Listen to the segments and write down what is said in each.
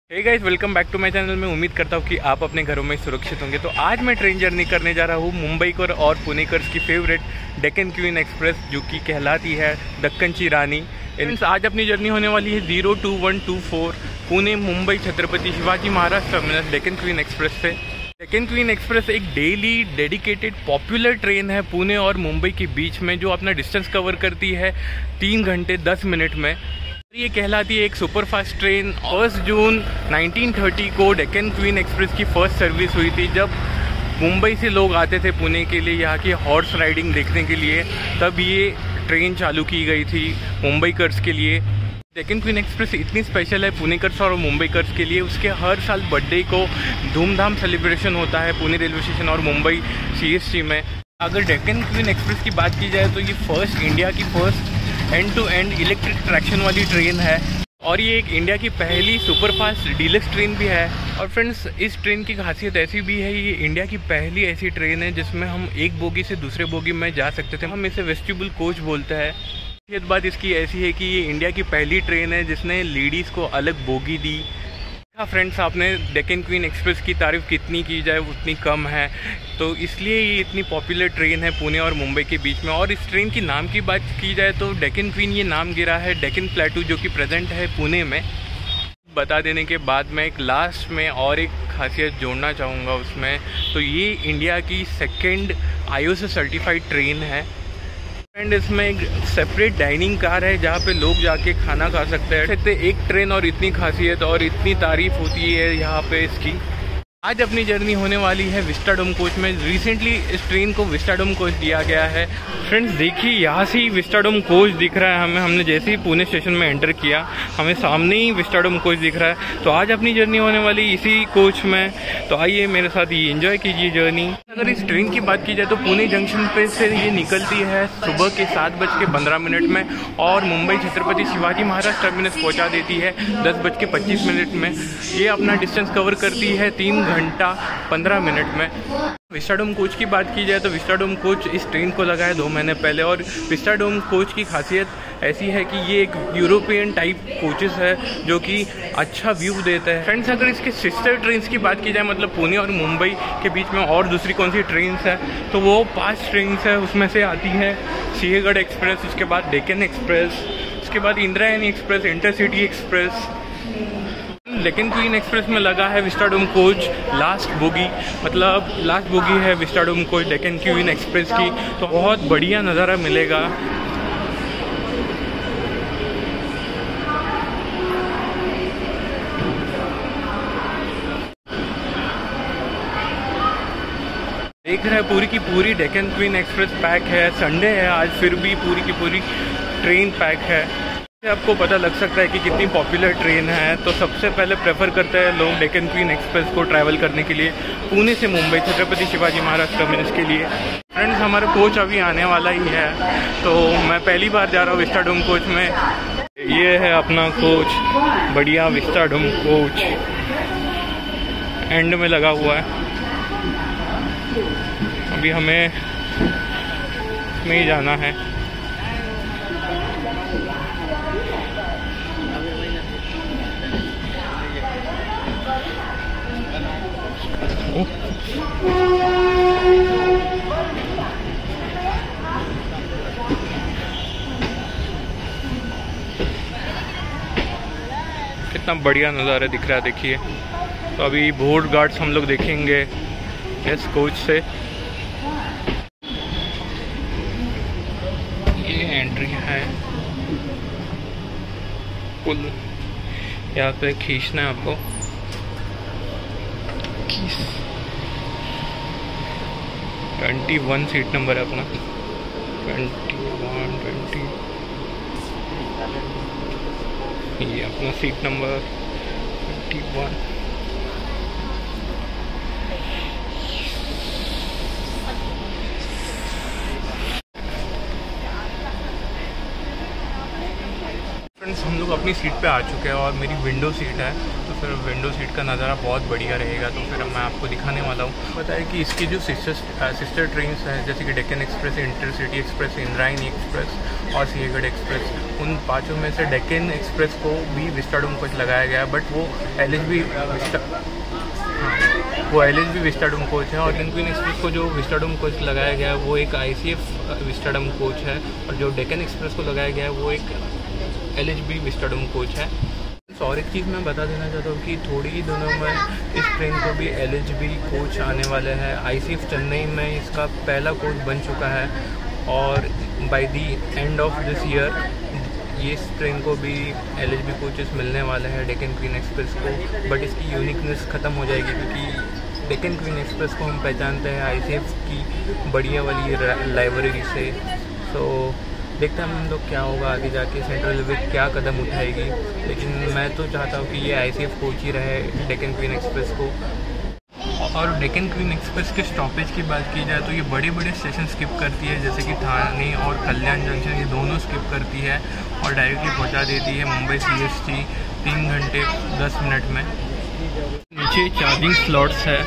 Hey guys, welcome back to my channel. मैं उम्मीद करता हूँ कि आप अपने घरों में सुरक्षित होंगे। तो आज मैं ट्रेन जर्नी करने जा रहा हूँ मुंबईकर और पुणेकर्स की फेवरेट डेक्कन क्वीन एक्सप्रेस, जो कि कहलाती है दक्कनची रानी। आज अपनी जर्नी होने वाली है 02124 Pune Mumbai Chhatrapati Shivaji Maharaj terminus Deccan queen express से। डेक्कन क्वीन एक्सप्रेस एक डेली डेडिकेटेड पॉपुलर ट्रेन है पुणे और मुंबई के बीच में, जो अपना डिस्टेंस कवर करती है 3 घंटे 10 मिनट में। ये कहलाती है एक सुपरफास्ट ट्रेन। 1 जून 1930 को डेक्कन क्वीन एक्सप्रेस की फर्स्ट सर्विस हुई थी, जब मुंबई से लोग आते थे पुणे के लिए यहाँ की हॉर्स राइडिंग देखने के लिए। तब ये ट्रेन चालू की गई थी मुंबईकर्स के लिए। डेक्कन क्वीन एक्सप्रेस इतनी स्पेशल है पुणेकर्स और मुंबईकर्स के लिए, उसके हर साल बर्थडे को धूमधाम सेलिब्रेशन होता है पुणे रेलवे स्टेशन और मुंबई CST में। अगर डेक्कन क्वीन एक्सप्रेस की बात की जाए तो ये इंडिया की first end to end electric traction वाली ट्रेन है, और ये एक इंडिया की पहली सुपरफास्ट डीलक्स ट्रेन भी है। और फ्रेंड्स, इस ट्रेन की खासियत ऐसी भी है, ये इंडिया की पहली ऐसी ट्रेन है जिसमें हम एक बोगी से दूसरे बोगी में जा सकते थे। हम इसे वेस्टिबुल कोच बोलते हैं। ये बात इसकी ऐसी है कि ये इंडिया की पहली ट्रेन है जिसने लेडीज़ को अलग बोगी दी। हाँ फ्रेंड्स, आपने डेक्कन क्वीन एक्सप्रेस की तारीफ़ कितनी की जाए उतनी कम है, तो इसलिए ये इतनी पॉपुलर ट्रेन है पुणे और मुंबई के बीच में। और इस ट्रेन की नाम की बात की जाए तो डेक्कन क्वीन ये नाम गिरा है डेक्कन प्लेटू, जो कि प्रेजेंट है पुणे में। बता देने के बाद मैं एक लास्ट में और एक खासियत जोड़ना चाहूँगा उसमें, तो ये इंडिया की सेकेंड IOC सर्टिफाइड ट्रेन है। एंड इसमें एक सेपरेट डाइनिंग कार है जहाँ पे लोग जाके खाना खा सकते हैं। एक ट्रेन और इतनी खासियत और इतनी तारीफ होती है यहाँ पे इसकी। आज अपनी जर्नी होने वाली है विस्टाडोम कोच में। रिसेंटली इस ट्रेन को विस्टाडोम कोच दिया गया है। फ्रेंड्स देखिए, यहाँ से ही विस्टाडोम कोच दिख रहा है हमें। हमने जैसे ही पुणे स्टेशन में एंटर किया, हमें सामने ही विस्टाडोम कोच दिख रहा है। तो आज अपनी जर्नी होने वाली इसी कोच में, तो आइए मेरे साथ ये एंजॉय कीजिए जर्नी। अगर इस ट्रेन की बात की जाए तो पुणे जंक्शन पे से ये निकलती है सुबह के 7:15 में, और मुंबई छत्रपति शिवाजी महाराज टर्मिनस पहुँचा देती है 10:25 में। ये अपना डिस्टेंस कवर करती है 3 घंटा 15 मिनट में। विस्टाडोम कोच की बात की जाए तो विस्टाडोम कोच इस ट्रेन को लगा है 2 महीने पहले, और विस्टाडोम कोच की खासियत ऐसी है कि ये एक यूरोपियन टाइप कोचेस है जो कि अच्छा व्यू देता है। फ्रेंड्स, अगर इसके सिस्टर ट्रेन्स की बात की जाए, मतलब पुणे और मुंबई के बीच में और दूसरी कौन सी ट्रेन्स है, तो वो 5 ट्रेन्स है। उसमें से आती है सिंहगढ़ एक्सप्रेस, उसके बाद डेक्कन एक्सप्रेस, उसके बाद Indrayani express, intercity express. Deccan queen express में लगा है विस्टाडोम कोच लास्ट बोगी, मतलब लास्ट बोगी है Vistadome coach Deccan queen express की। तो बहुत बढ़िया नज़ारा मिलेगा। देख रहे हैं पूरी की पूरी डेक्कन क्वीन एक्सप्रेस पैक है। संडे है आज, फिर भी पूरी की पूरी ट्रेन पैक है। आपको पता लग सकता है कि कितनी पॉपुलर ट्रेन है। तो सबसे पहले प्रेफर करते हैं लोग डेक्कन क्वीन एक्सप्रेस को ट्रैवल करने के लिए पुणे से मुंबई छत्रपति शिवाजी महाराज टर्मिनस के लिए। फ्रेंड्स, हमारा कोच अभी आने वाला ही है, तो मैं पहली बार जा रहा हूँ विस्टाडोम कोच में। ये है अपना कोच, बढ़िया विस्टाडोम कोच एंड में लगा हुआ है। अभी हमें इसमें ही जाना है। कितना बढ़िया नज़ारा दिख रहा है, देखिए। तो अभी बोर्ड गार्ड्स हम लोग देखेंगे इस कोच से। ये एंट्री है, पुल यहाँ पे खींचना है आपको। 21 सीट नंबर है अपना, 21, 20। ये अपना सीट नंबर 21। फ्रेंड्स, हम लोग अपनी सीट पे आ चुके हैं और मेरी विंडो सीट है। तो फिर विंडो सीट का नज़ारा बहुत बढ़िया रहेगा। तो फिर मैं आपको दिखाने वाला हूँ। पता है कि इसकी जो सिस्टर ट्रेन्स हैं जैसे कि Deccan express, intercity express, Indrayani express और सिंहगढ़ एक्सप्रेस, उन पाँचों में से डेक्कन एक्सप्रेस को भी विस्टाडोम कोच लगाया गया है, बट वो LHB विस्टाडोम कोच है। और डेक्कन क्वीन एक्सप्रेस को जो विस्टाडोम कोच लगाया गया है वो एक ICF विस्टाडोम कोच है, और जो डेक्कन एक्सप्रेस को लगाया गया है वो एक LHB विस्टाडोम कोच है। और एक चीज़ मैं बता देना चाहता हूँ कि थोड़ी ही दिनों में इस ट्रेन को भी LHB कोच आने वाले हैं। ICF चेन्नई में इसका पहला कोच बन चुका है, और by the end of this year ये इस ट्रेन को भी LHB कोचेस मिलने वाले हैं डेक्कन क्वीन एक्सप्रेस को। बट इसकी यूनिकनेस ख़त्म हो जाएगी, क्योंकि डेक्कन क्वीन एक्सप्रेस को हम पहचानते हैं ICF की बढ़िया वाली लाइब्रेरी से। सो देखते हैं हम लोग क्या होगा आगे जाके, सेंट्रल रेलवे क्या कदम उठाएगी। लेकिन मैं तो चाहता हूँ कि ये ICF कोच ही रहे डेक्कन क्वीन एक्सप्रेस को। और डेक्कन क्वीन एक्सप्रेस के स्टॉपेज की बात की जाए तो ये बड़े बड़े स्टेशन स्किप करती है, जैसे कि ठाणे और कल्याण जंक्शन, ये दोनों स्किप करती है और डायरेक्टली पहुंचा देती है मुंबई CST 3 घंटे 10 मिनट में। नीचे चार्जिंग स्लॉट्स है,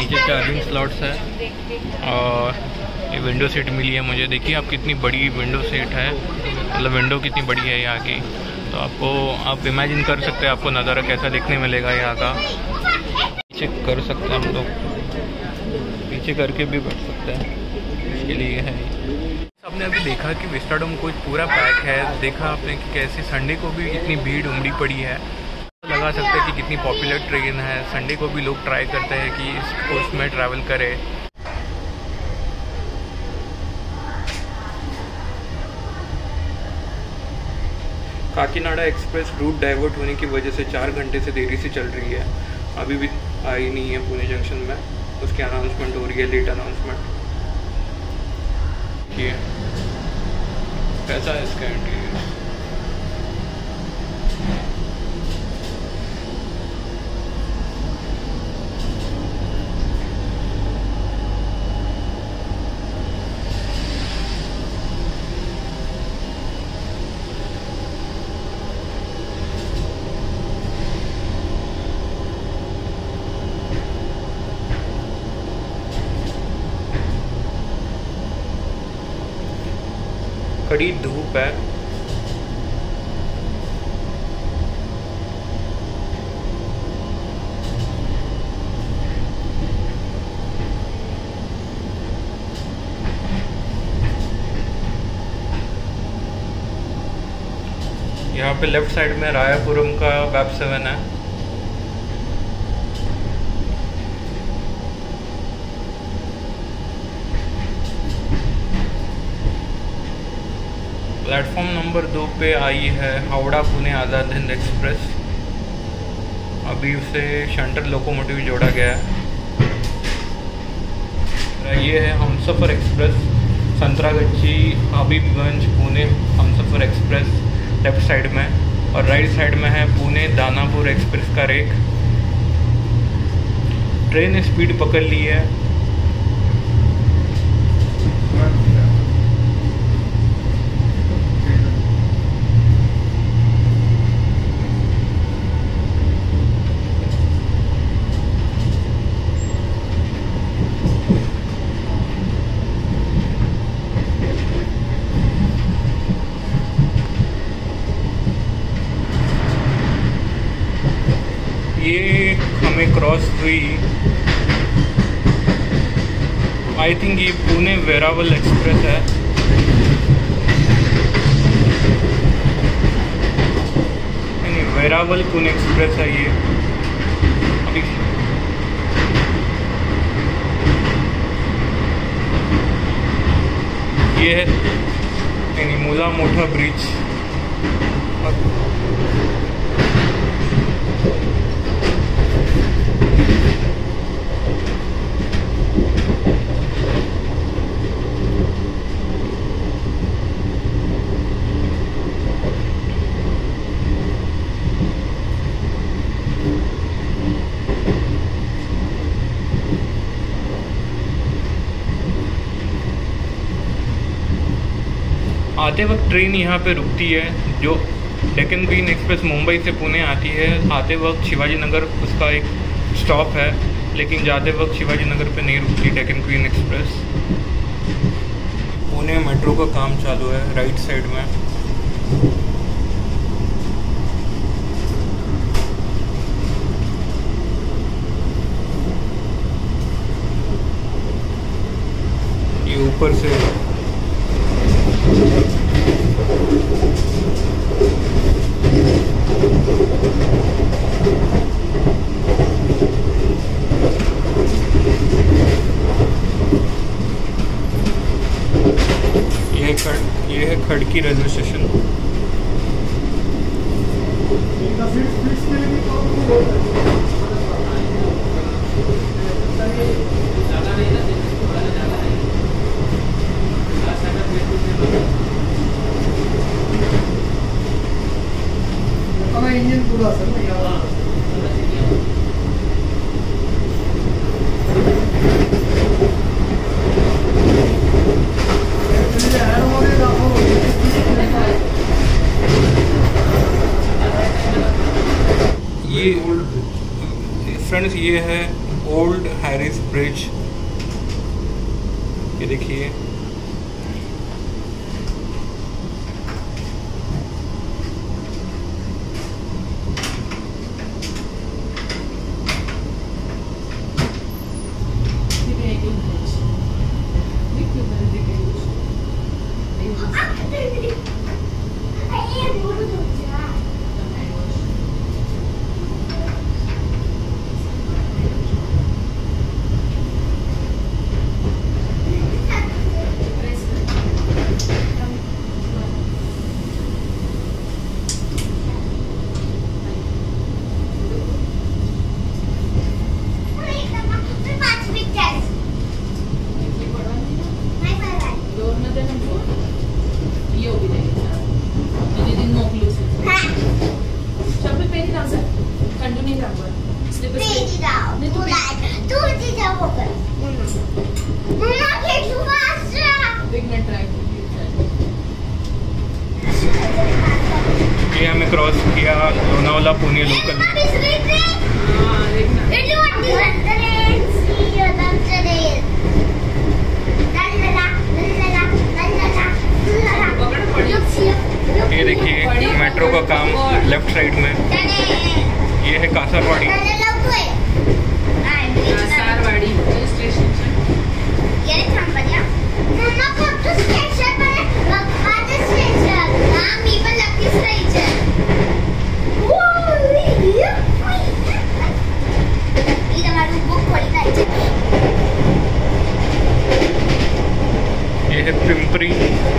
और ये विंडो सीट मिली है मुझे। देखिए आप कितनी बड़ी विंडो सीट है, मतलब विंडो कितनी बड़ी है यहाँ की। तो आप इमेजिन कर सकते हैं आपको नज़ारा कैसा देखने मिलेगा यहाँ का। पीछे कर सकते हैं हम लोग, पीछे करके भी बैठ सकते हैं, इसके लिए है। आपने अभी देखा कि विस्टाडोम कोच पूरा पैक है। देखा आपने कि कैसे संडे को भी इतनी भीड़ उमड़ी पड़ी है। लगा सकते हैं कि कितनी पॉपुलर ट्रेन है। संडे को भी लोग ट्राई करते हैं कि इस कोच में ट्रैवल करें। काकीनाडा एक्सप्रेस रूट डाइवर्ट होने की वजह से 4 घंटे से देरी से चल रही है। अभी भी आई नहीं है पुणे जंक्शन में, उसकी अनाउंसमेंट हो रही है, लेट अनाउंसमेंट। ये कैसा है इसका इंटीरियर। कड़ी धूप है। यहाँ पे लेफ्ट साइड में रायापुरम का वेब 7 है। प्लेटफॉर्म नंबर 2 पे आई है हावड़ा पुणे आज़ाद हिंद एक्सप्रेस। अभी उसे शंटर लोकोमोटिव जोड़ा गया है। ये है Humsafar express, Santragachi Habibganj Pune Humsafar express left side में, और राइट साइड में है पुणे दानापुर एक्सप्रेस का रेक। ट्रेन स्पीड पकड़ ली है। ये हमें क्रॉस हुई, आई थिंक ये पुणे वेरावल एक्सप्रेस है। नहीं, वेरावल पुणे एक्सप्रेस है ये। अभी ये है नहीं, मूला मोठा ब्रिज। आते वक्त ट्रेन यहाँ पे रुकती है, जो डेक्कन क्वीन एक्सप्रेस मुंबई से पुणे आती है। आते वक्त शिवाजी नगर उसका एक स्टॉप है, लेकिन जाते वक्त शिवाजी नगर पे नहीं रुकती Deccan queen express. Pune metro का काम चालू है राइट साइड में। ये ऊपर से ये है खड़की रेलवे स्टेशन। इंजन पूरा सर ये फ्रेंड्स ये है ओल्ड हैरिस ब्रिज। ये देखिए ये हमें क्रॉस किया लोनावला पुणे लोकल में। ये देखिए मेट्रो का काम लेफ्ट साइड में। ये है कासरवाड़ी। ये है पिंपरी।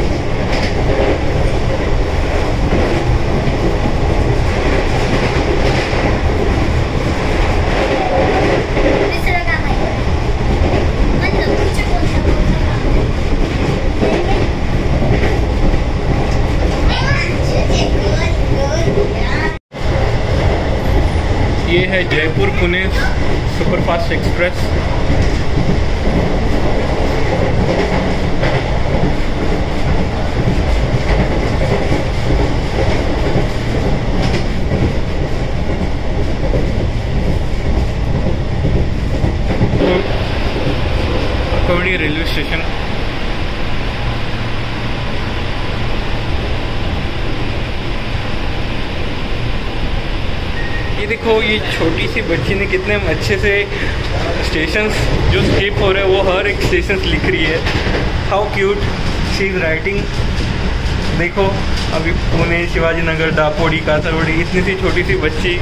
ये है Jaipur Pune superfast express. Kavadi railway station. ये देखो ये छोटी सी बच्ची ने कितने अच्छे से स्टेशंस जो स्किप हो रहे हैं वो हर एक स्टेशन लिख रही है। How cute she is writing. देखो अभी पुणे, शिवाजी नगर, दापोडी, कासरवाड़ी, इतनी सी छोटी सी बच्ची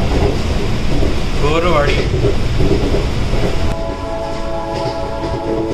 Ghorawadi.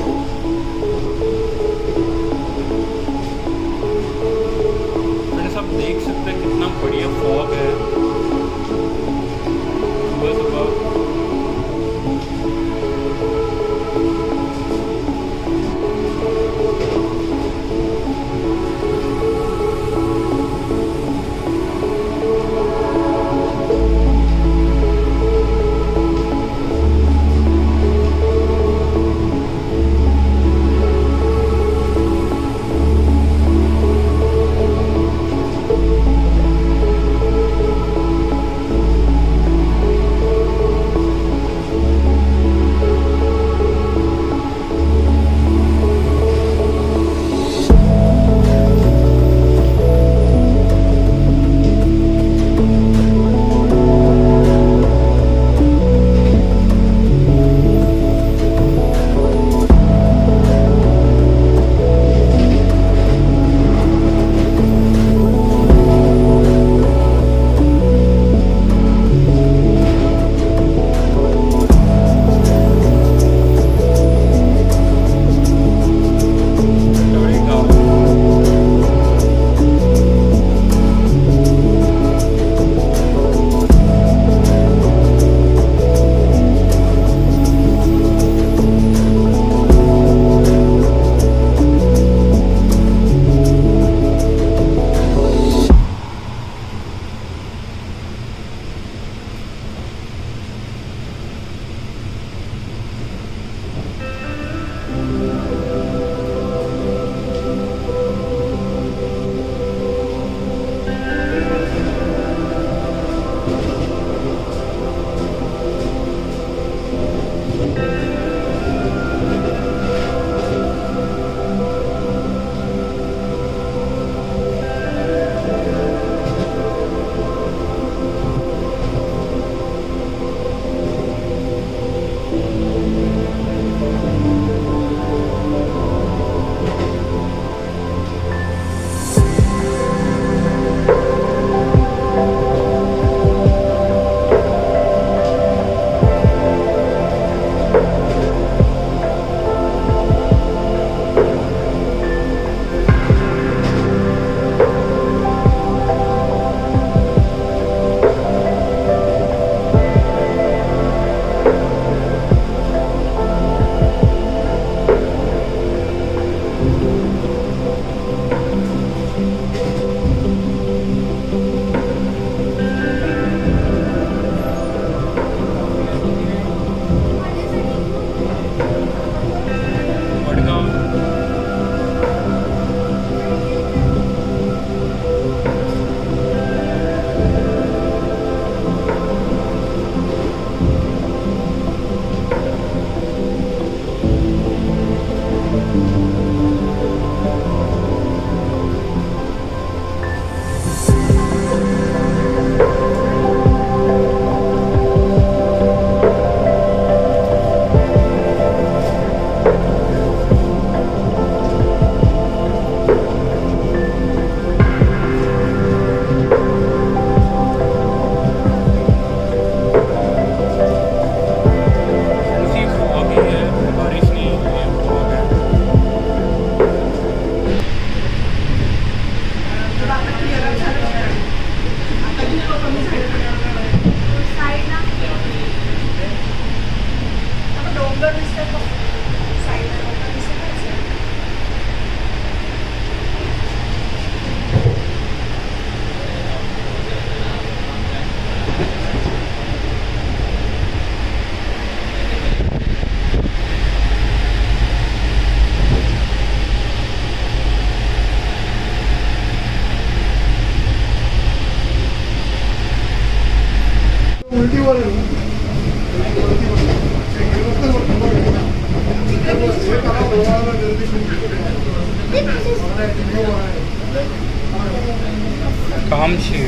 Kamshet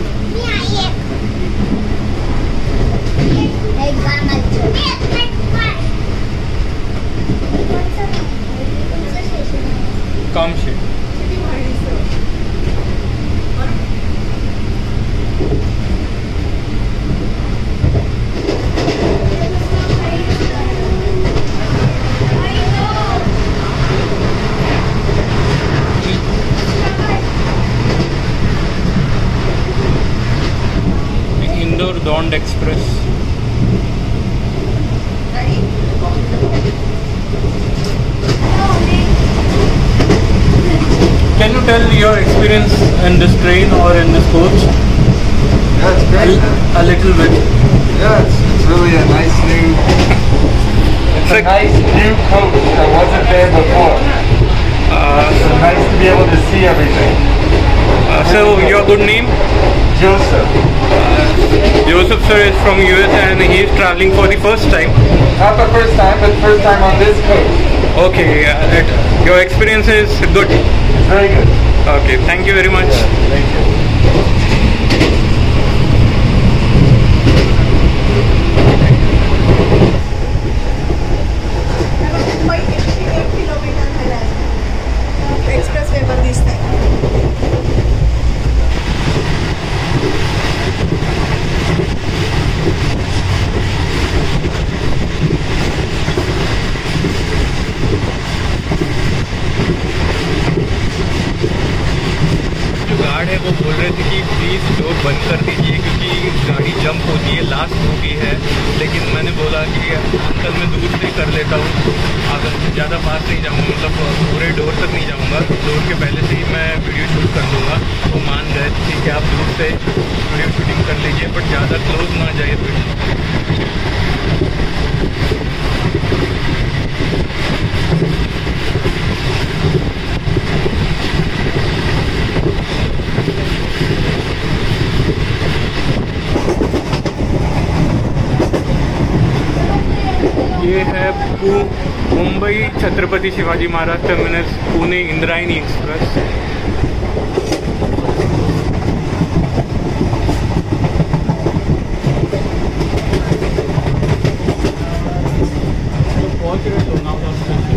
Kamshet Indore Daund express. Can you tell your experience in this train or in this coach? Yeah, it's great. A little bit. Yeah, it's really a nice new. It's a nice new coach that wasn't there before. So nice to be able to see everything. So your good name? Joseph. Joseph sir is from US and he is traveling for the first time. Not the first time, but first time on this coach. Okay, your experience is good. It's very good. Okay, thank you very much. Thank you. Expressway दिसत आहे। जो guard है वो बोल रहे थे कि please door बंद कर दीजिए क्योंकि गाड़ी जंप होती है, लास्ट हो गई है। लेकिन मैंने बोला कि अंकल मैं दूर से कर लेता हूँ, अगर ज़्यादा पास नहीं जाऊँगा, मतलब पूरे डोर तक नहीं जाऊँगा, डोर के पहले से ही मैं वीडियो शूट कर लूँगा। वो मान गए ठीक है आप दूर से वीडियो शूटिंग कर लीजिए बट ज़्यादा क्लोज ना जाइए वीडियो। ये है मुंबई छत्रपति शिवाजी महाराज टर्मिनस पुणे इंद्रायणी एक्सप्रेस। पहुंच रहे लोनावला स्टेशन।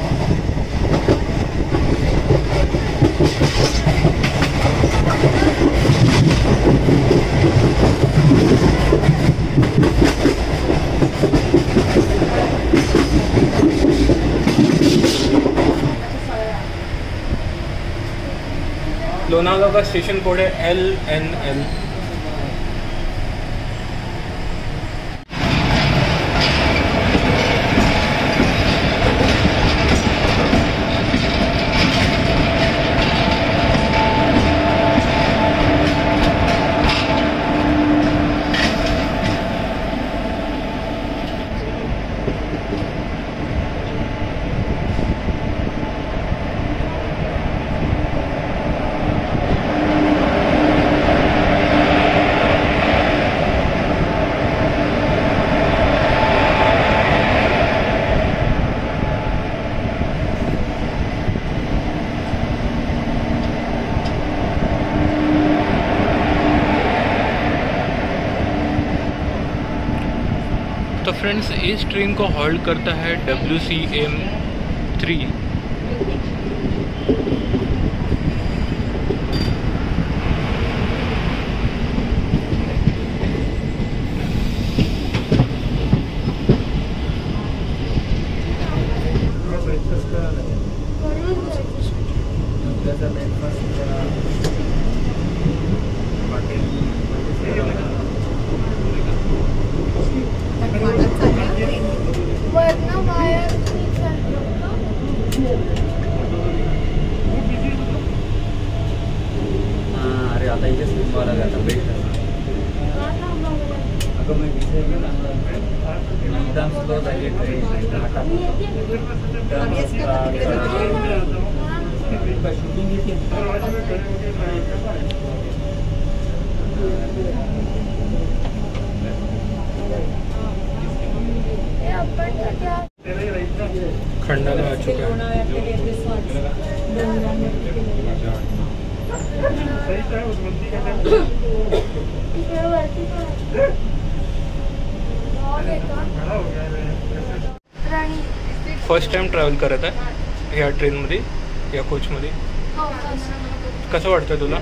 लोनावला का स्टेशन कोड है LNL। तो फ्रेंड्स इस ट्रेन को होल्ड करता है WCM3। अरे आता इथे स्लीपवाला जाता बेस्ट अगं मी विसरलो ना एकदम स्लो जायचे ट्रेन शूटिंग खंडाला आ चुका है। फर्स्ट टाइम ट्रॅव्हल करत आहे ह्या ट्रेनमध्ये या कोचमध्ये, कसं वाटतं तुला?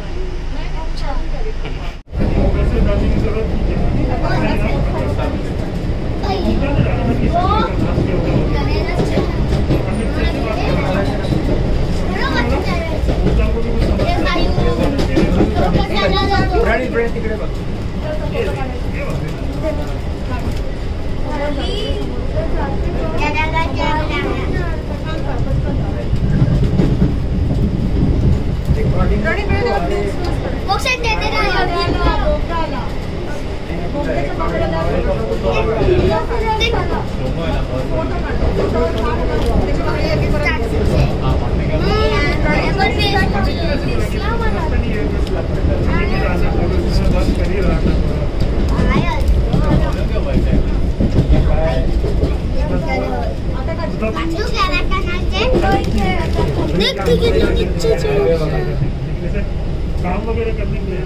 काम वगैरह करने के लिए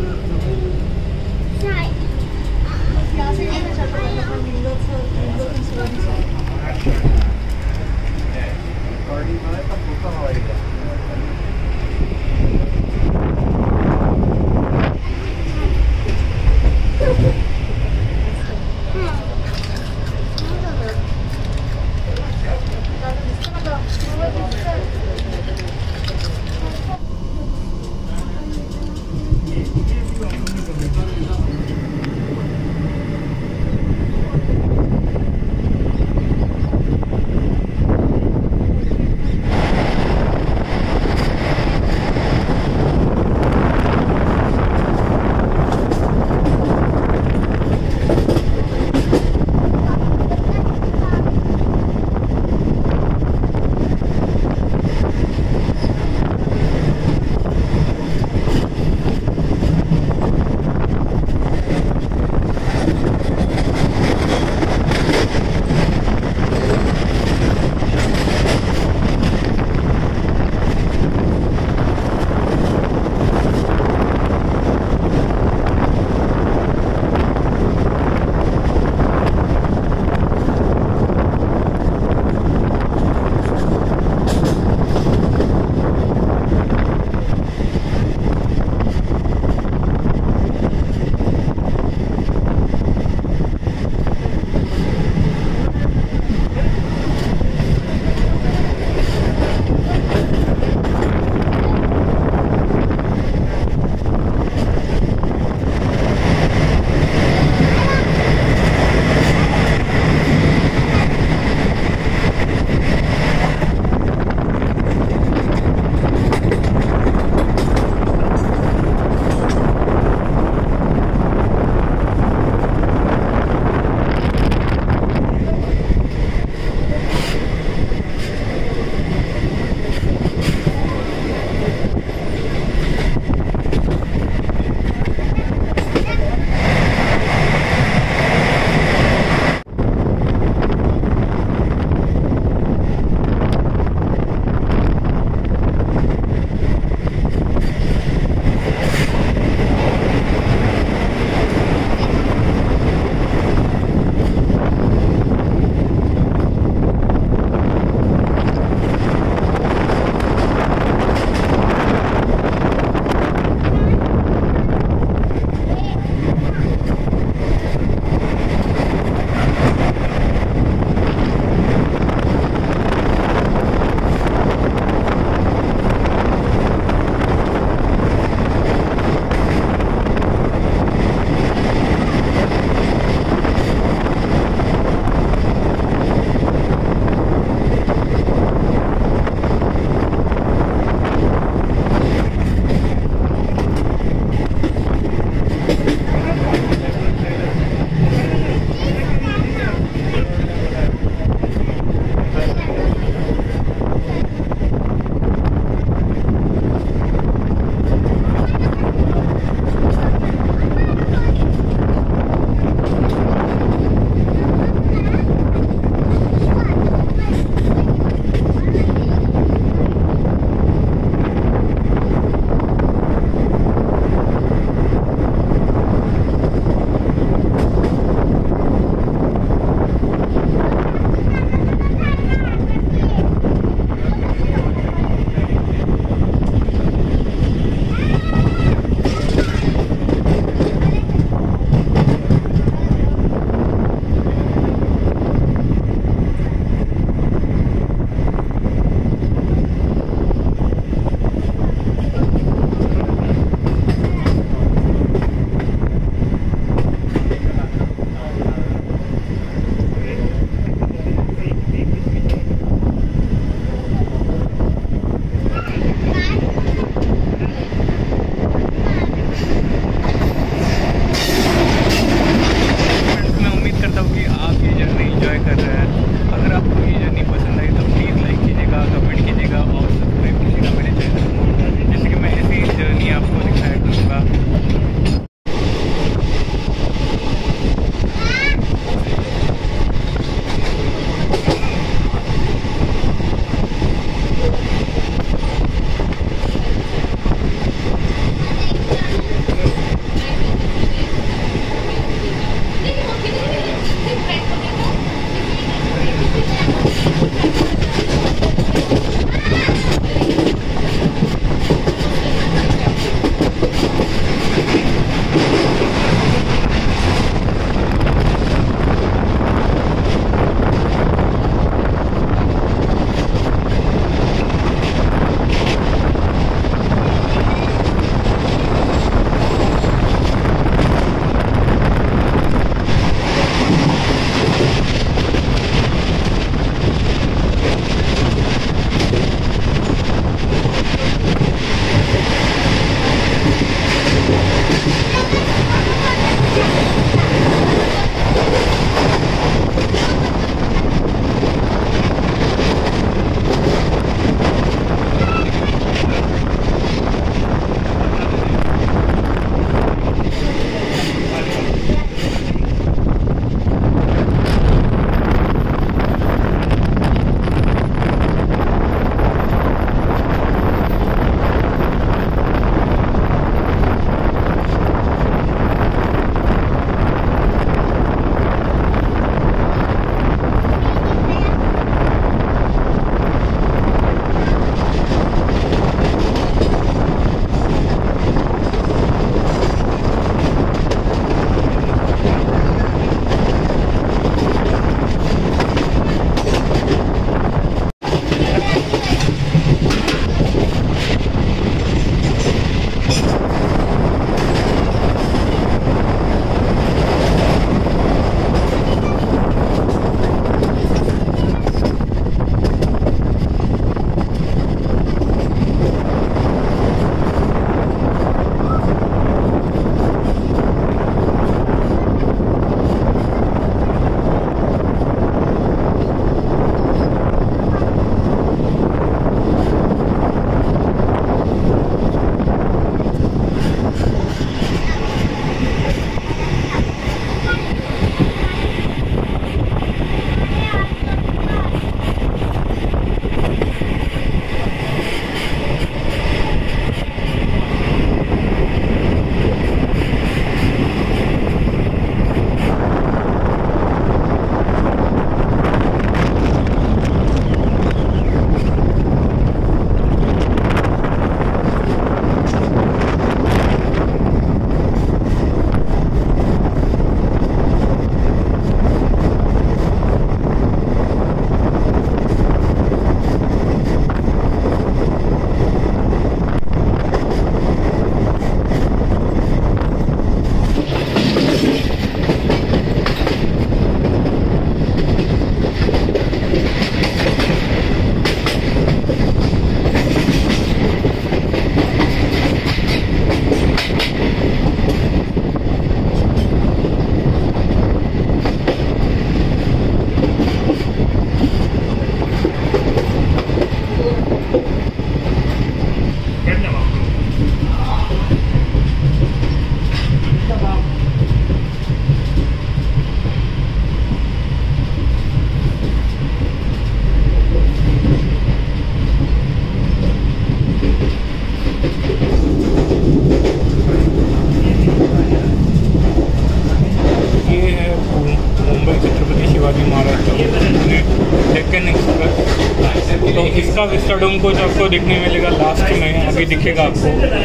डेक्कन एक्सप्रेस। तो इसका विस्टाडोम कोच आपको दिखने मिलेगा लास्ट में, अभी दिखेगा आपको।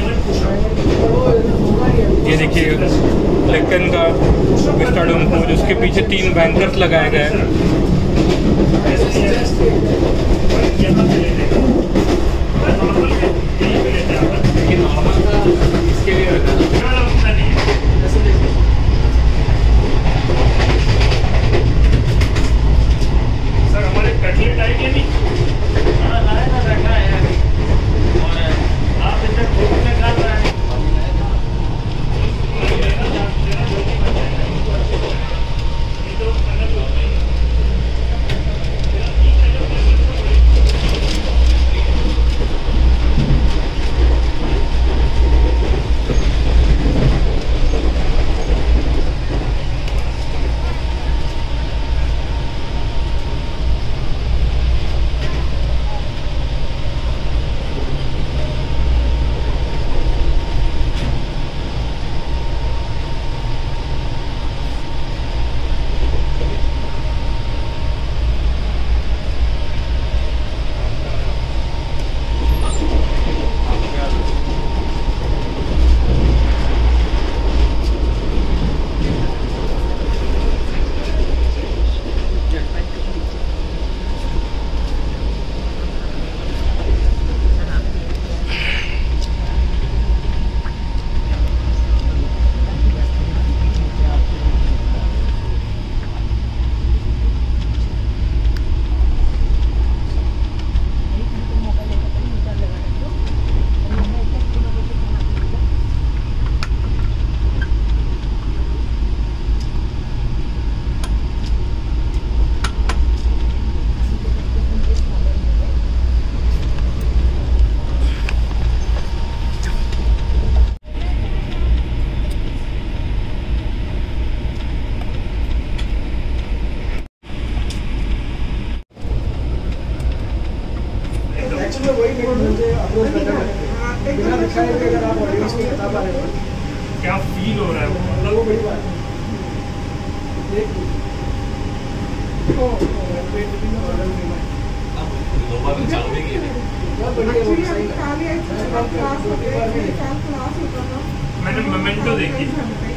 ये देखिए डेक्कन का विस्टाडोम कोच, उसके पीछे 3 बैंकर्स लगाए गए हैं। इसके लिए क्या फील हो रहा है मैंने मोमेंटो देखी,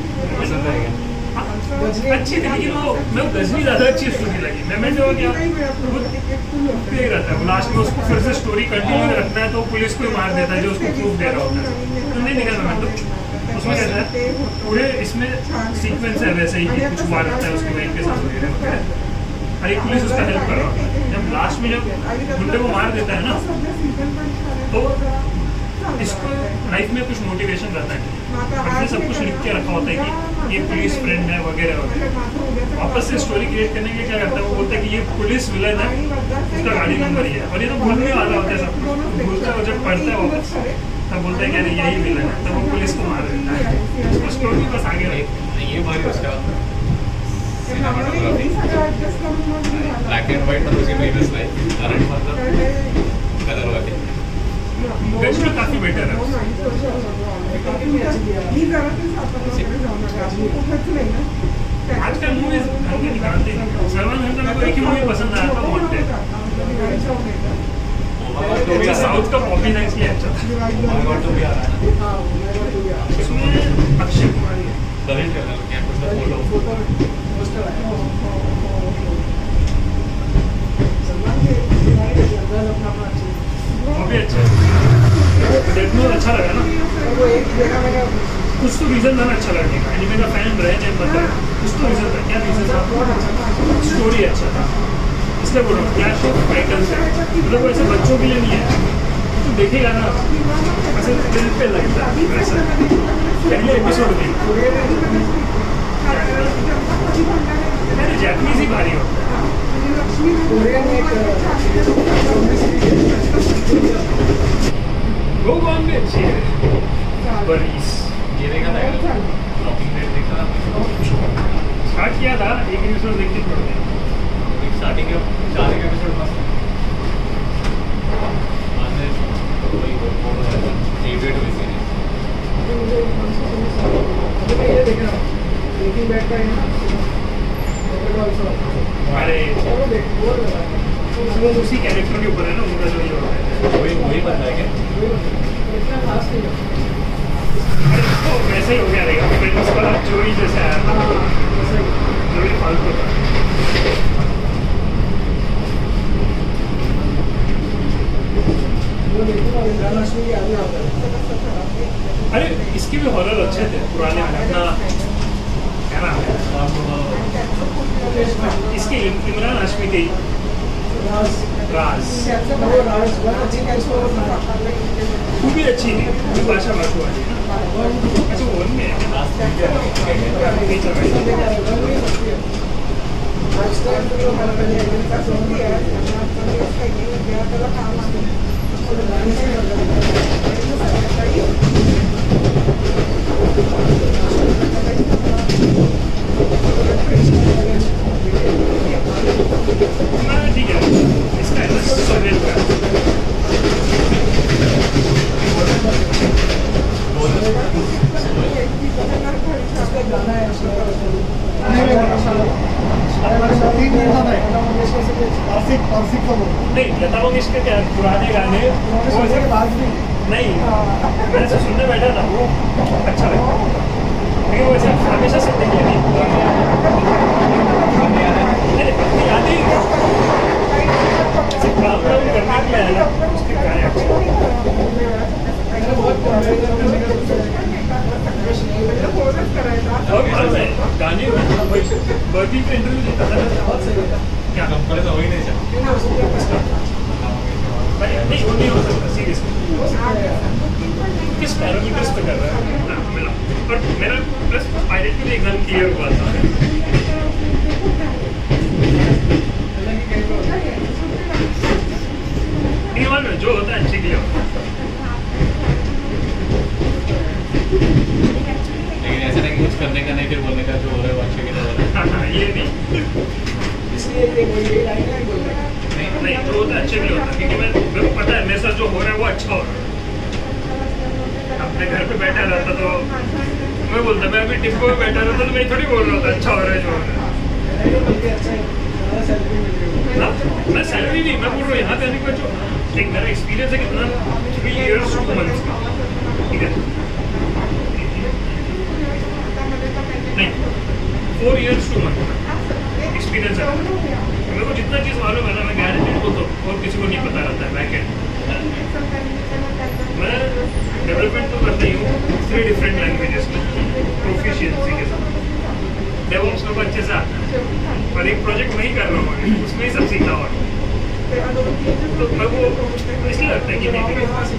अच्छी थी, लेकिन वो मैं गजनी ज़्यादा अच्छी स्टोरी लगी। मोमेंटो क्या देख रहा था लास्ट में, उसको फिर से स्टोरी कंटिन्यू रखना है तो पुलिस को मार देता है जो उसको प्रूफ दे रहा होता है, तो नहीं निकल मोमेंटो। उसमें कहता है पूरे इसमें सीक्वेंस है वैसे ही, कुछ हुआ रहता है उसके वाइफ के साथ वगैरह, और एक पुलिस उसका हेल्प कर रहा होता है। जब लास्ट में जब गुंडे को मार देता है ना, तो इसको लाइफ में कुछ मोटिवेशन रहता है, इसने सब कुछ लिख के रखा होता है कि ये पुलिस फ्रेंड है वगैरह वगैरह। वापस से स्टोरी क्रिएट करने के लिए क्या करता है, वो बोलता है कि ये पुलिस विलन है, उसका गाड़ी नंबर ही है, और ये तो भूलने वाला होता है सब कुछ, भूलता है। और जब पढ़ता है वापस तब बोलता है कि अरे यही विलन है, तब वो पुलिस को मार देता है। उसको स्टोरी बस आगे रहे। ये बात उसका ब्लैक एंड व्हाइट पर उसकी प्रीवियस लाइफ करंट मतलब कलर वाली वेस्टर्न काफ़ी बेटर है। आजकल मूवीज हल्के निकालते हैं। सलमान खान का मेरे को एक ही मूवी पसंद आया था, वांटेड। तो साउथ का कॉपी था इसलिए अच्छा था। उसमें अक्षय कुमार है। वो भी अच्छा है, देखने में अच्छा लगा ना। कुछ तो रीज़न था ना अच्छा लगने का, एनिमे का फैन रहे नहीं मतलब, कुछ तो रीज़न था। क्या रीज़न था? स्टोरी अच्छा था, इसलिए बोल रहा हूँ। क्लैश ऑफ टाइटन्स है, मतलब वैसे बच्चों के लिए नहीं है, तो देखेगा ना ऐसे दिल पे लगता है वैसा। पहले एपिसोड में मैंने जैपनीज ही भारी होता है। गोगोन भी अच्छी है। बरीस ये देखा था शॉपिंग रेट देखा था स्टार्ट किया था, एक एपिसोड देख के छोड़ दिया। स्टार्टिंग के 4 एपिसोड मस्त फेवरेट हुई सीरीज। अरे वो उसी कैरेक्टर के ऊपर है ना उनका जो ये होता है, वही बंदा है क्या? तो वैसे ही हो गया रहेगा फ्रेंड्स वाला जो ही जैसे आया था जो ही फालतू था। अरे इसके भी हॉरर अच्छे थे पुराने में, अपना क्या नाम है इसके, इमरान हाशमी के राज, वो भी अच्छी थी, बादशाह बासु वाली ना। अच्छा वो में ठीक है, इसका नहीं, लता मंगेशकर क्या पुराने गाने वो ऐसे नहीं, मैं ऐसे सुनने बैठा था वो अच्छा लगा, लेकिन वो ऐसे हमेशा सुनने के लिए नहीं याद ही काम करने के लिए है ना उसके गाने अच्छे। और गाने बर्थडे पे इंटरव्यू देता था क्या कंपनी तो हो ही नहीं चाहिए। नहीं वो नहीं हो सकता सीरियसली। किस पैरामीटर्स पे कर रहा है ना मिला, और मेरा प्लस पायलट के लिए एग्जाम क्लियर हुआ था। जो होता है अच्छी क्लियर होता है, लेकिन ऐसा नहीं कि कुछ करने का नहीं फिर बोलने का जो हो रहा है वो अच्छे के लिए हो रहा हाँ ये नहीं नहीं तो होता है अच्छे के लिए होता है, क्योंकि मेरे को पता है मेरे साथ जो हो रहा है वो अच्छा हो रहा है। अपने घर पे बैठा रहता तो मैं बोलता, मैं अभी टिप्पो में बैठा रहता तो मैं थोड़ी बोल रहा था अच्छा हो रहा है जो हो रहा है। मैं सैलरी नहीं, मैं बोल रहा हूँ यहाँ पे आने का जो एक मेरा एक्सपीरियंस है कितना 3 years 2 months का, ठीक है नहीं 4 years 2 months एक्सपीरियंस है मेरे को। जितना चीज़ मालूम है ना मैं गारंटी को तो और किसी को नहीं पता रहता है। बैक एंड मैं डेवलपमेंट तो करता ही हूँ 3 डिफरेंट लैंग्वेजेस में प्रोफिशिएंसी के साथ। डेवॉप्स मेरे को अच्छे से आता है, पर एक प्रोजेक्ट मैं ही कर रहा हूँ उसमें ही सब सीखा हुआ, तो मेरे को इसलिए लगता है कि नहीं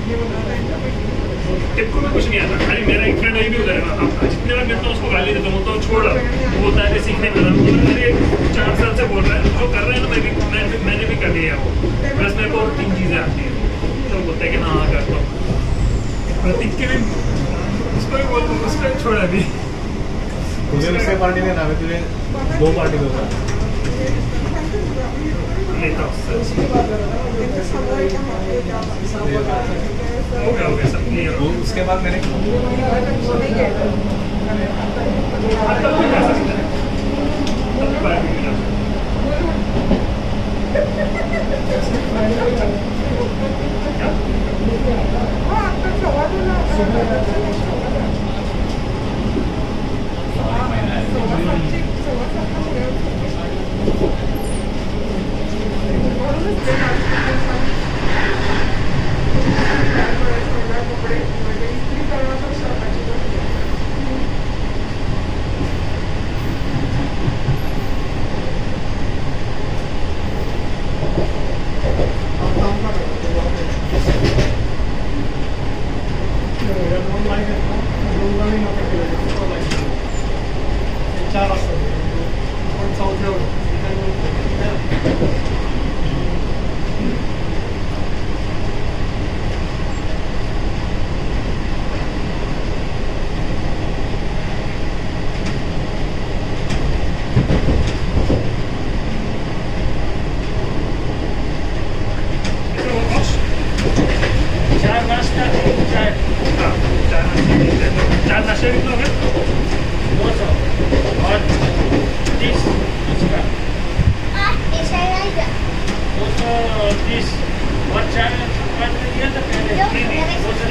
टिप्पो में कुछ नहीं आता। खाली मेरा एक फ्रेंड अभी भी उधर है ना, जितने बार मिलता हूँ उसको गाली देता हूँ तो छोड़ वो होता है सीखने में मेरे 4 साल से बोल रहा है जो कर रहे हैं ना मैंने भी कर लिया वो, बस मेरे को 3 चीज़ें आती हैं तो बोलता है कि हाँ करता हूँ। प्रतीक के भी उसको भी बोलता हूँ, उसको छोड़ा भी तुझे उससे पार्टी देना है, तुझे 2 पार्टी दूंगा लेता हूँ। हो गया सब क्लियर। उसके बाद मैंने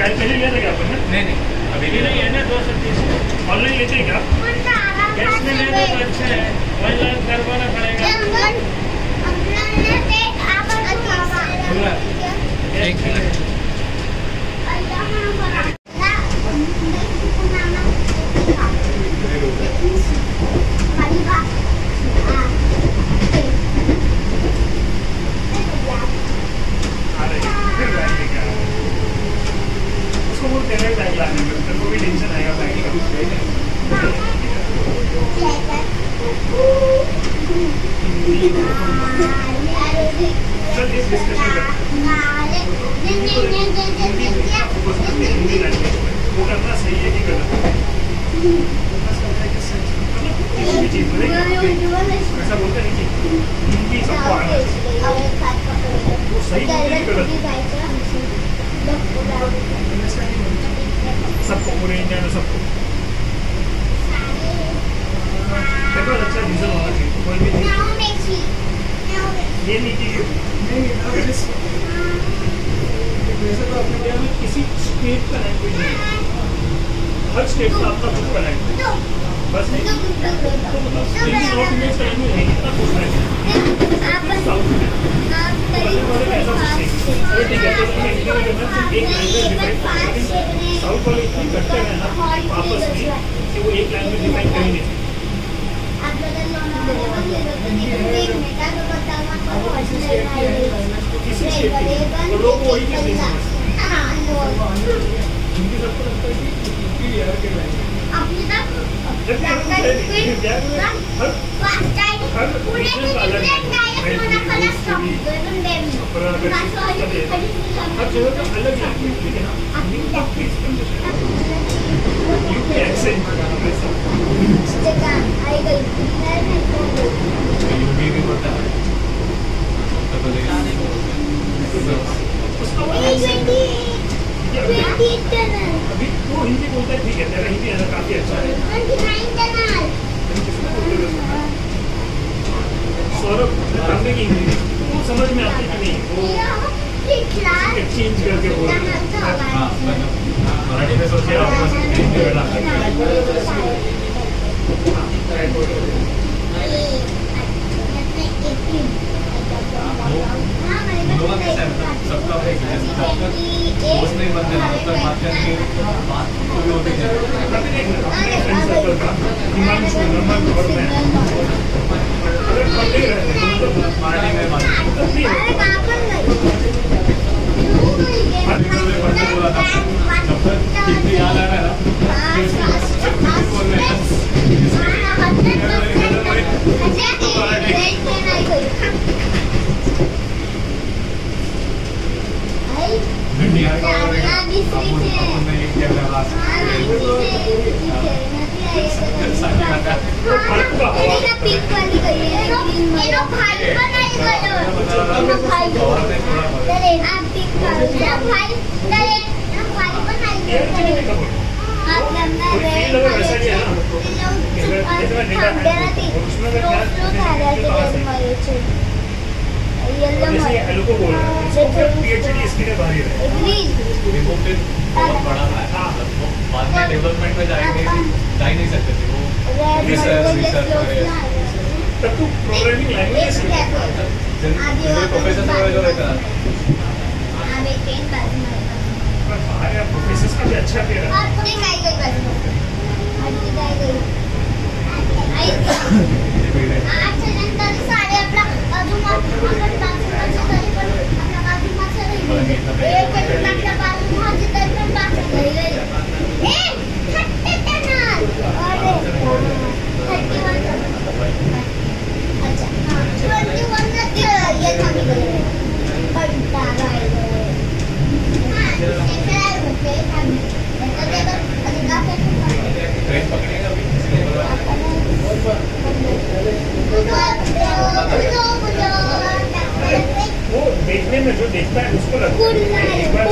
पहले लिया था क्या अपन ने? नहीं अभी नहीं है ना 230 ऑनलाइन लेते हैं क्या? कैश में लेना तो अच्छा है, ऑनलाइन करवाना पड़ेगा। एक मिनट उसको वो तेरा बैग लाने में तेरे को भी टेंशन आएगा बैग का। चल इस डिस्कशन हिंदी लैंग्वेज में वो करना सही है कि गलत है? किसी भी चीज़ में ऐसा बोलते हैं कि हिंदी सबको आना चाहिए, वो सही बोलते हैं कि गलत सबको, पूरे इंडिया में सबको बहुत अच्छा रीजन होना चाहिए कोई भी चीज़ ये नहीं कि वैसे तो अपने इंडिया में किसी स्टेट का लैंग्वेज नहीं है, हर स्टेट का अपना खुद का लैंग्वेज बस नहीं। तो हिंदी नॉर्थ इंडियन का लैंग्वेज नहीं, इतना कुछ नहीं। साउथ में ऐसा कुछ नहीं। अरे ठीक है, तो अपने इंडिया में करना सिर्फ एक लैंग्वेज डिफाइन, लेकिन साउथ वाले इतने कट्टर हैं ना आपस में कि वो एक लैंग्वेज डिफाइन कर ही नहीं सकते। किसी स्टेट के तो लोग वही चीज़ नहीं समझते। हिंदी सबको लगता है कि यार के लैंग्वेज अभी वो हिंदी बोलता है, ठीक है तेरा हिंदी है ना काफी अच्छा है। सौरभ सामने की हिंदी वो समझ में आती कि नहीं, वो चेंज करके बोल मराठी में सोचिए सबका दोस्त नहीं बनते ना, तब बात करके बात भी होती है। मराठी में बात बोला था जब तक हिंदी याद आ रहा है बहुत बड़ा है, बाद में डेवलपमेंट में जाएंगे जा ही नहीं सकते थे वो रिसर्च तब तो प्रोग्रामिंग लैंग्वेज प्रोफेसर वगैरह जो रहता है प्रोफेसर का भी अच्छा पेड़ है। वो देखने में जो देखता है उसको लगता है एक बार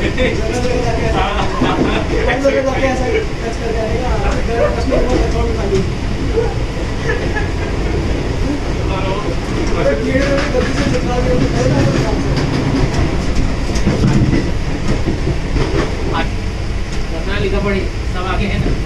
लिखा पड़ी सब आगे है ना।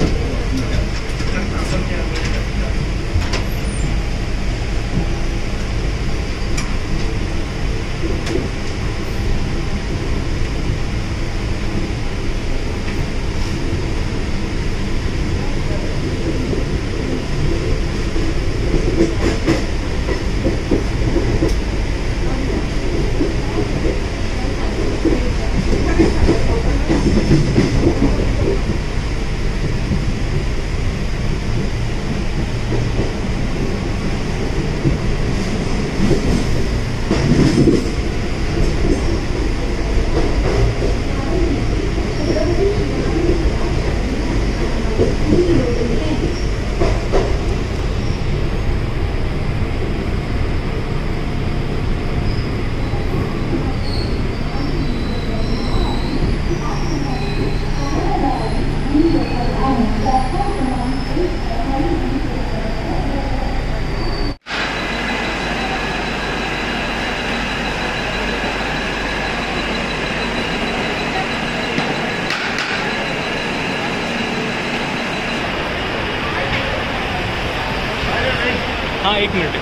हाँ 1 मिनट।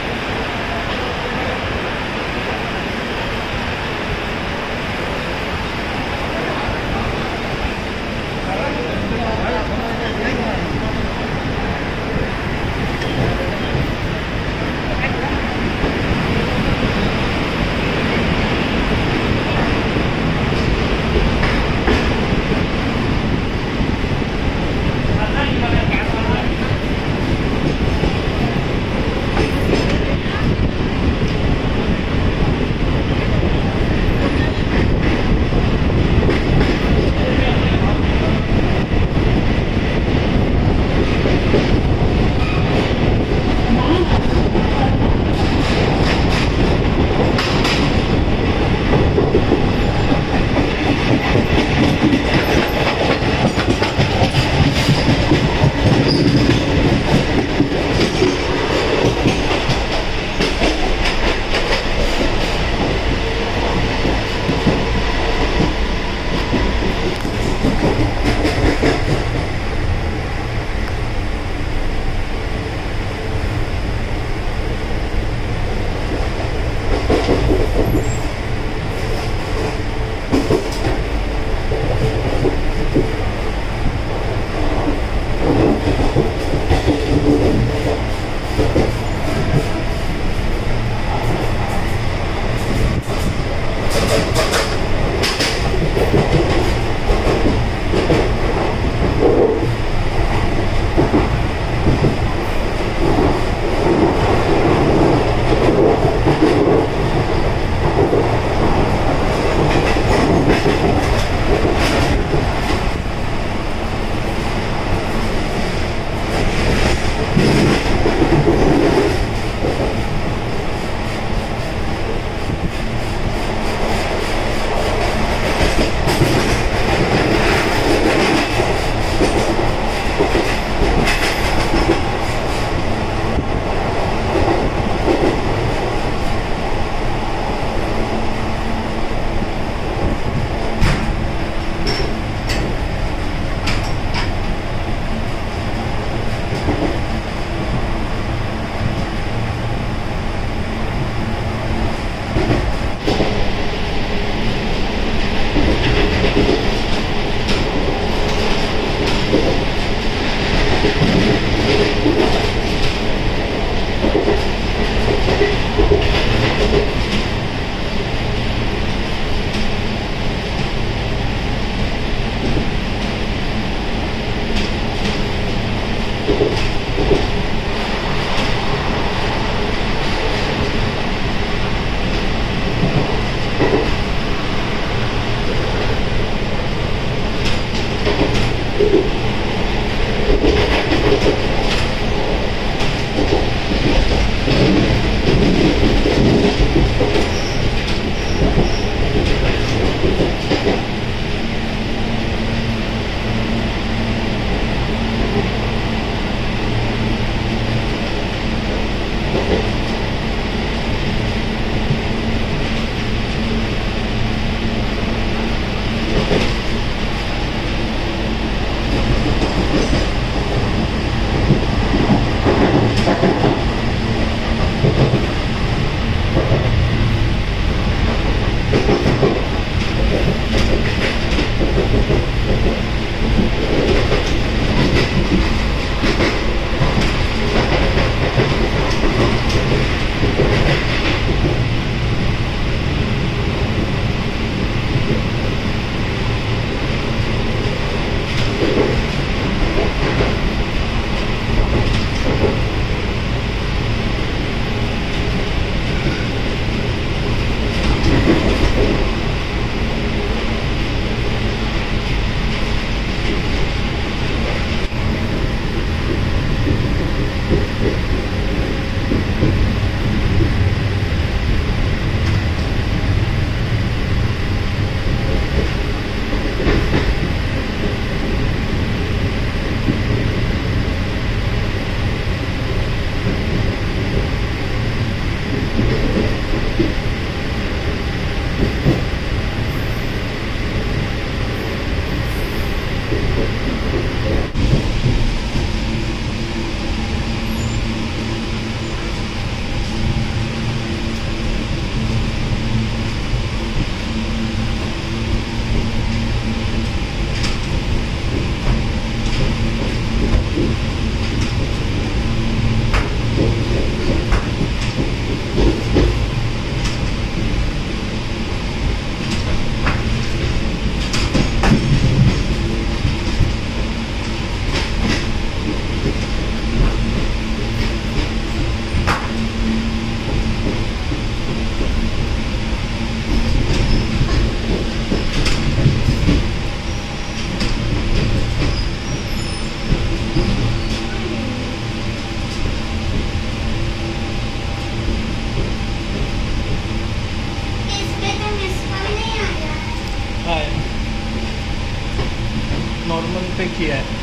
नॉर्मल पे किया है।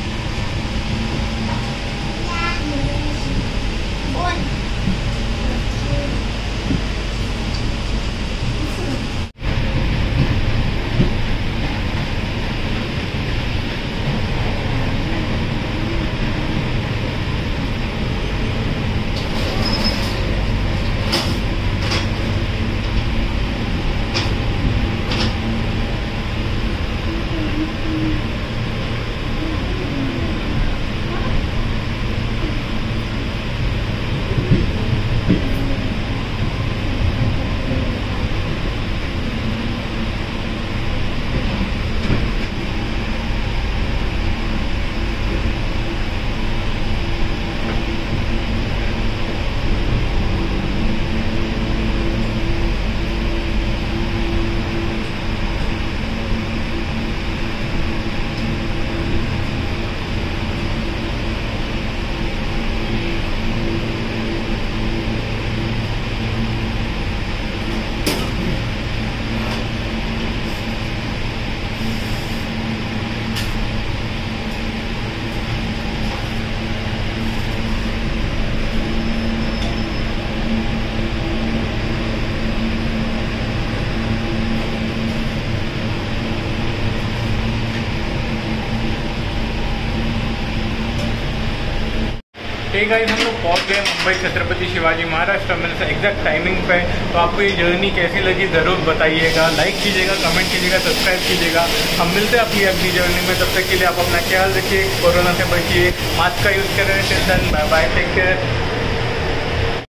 हे गाइस, हम लोग पहुंच गए मुंबई छत्रपति शिवाजी महाराज टर्मिनल से एग्जैक्ट टाइमिंग पे। तो आपको ये जर्नी कैसी लगी ज़रूर बताइएगा, लाइक कीजिएगा, कमेंट कीजिएगा, सब्सक्राइब कीजिएगा। हम मिलते हैं अपनी अगली जर्नी में। तब तक के लिए आप अपना ख्याल रखिए, कोरोना से बचिए, मास्क का यूज़ करें। Till then bye bye, take care.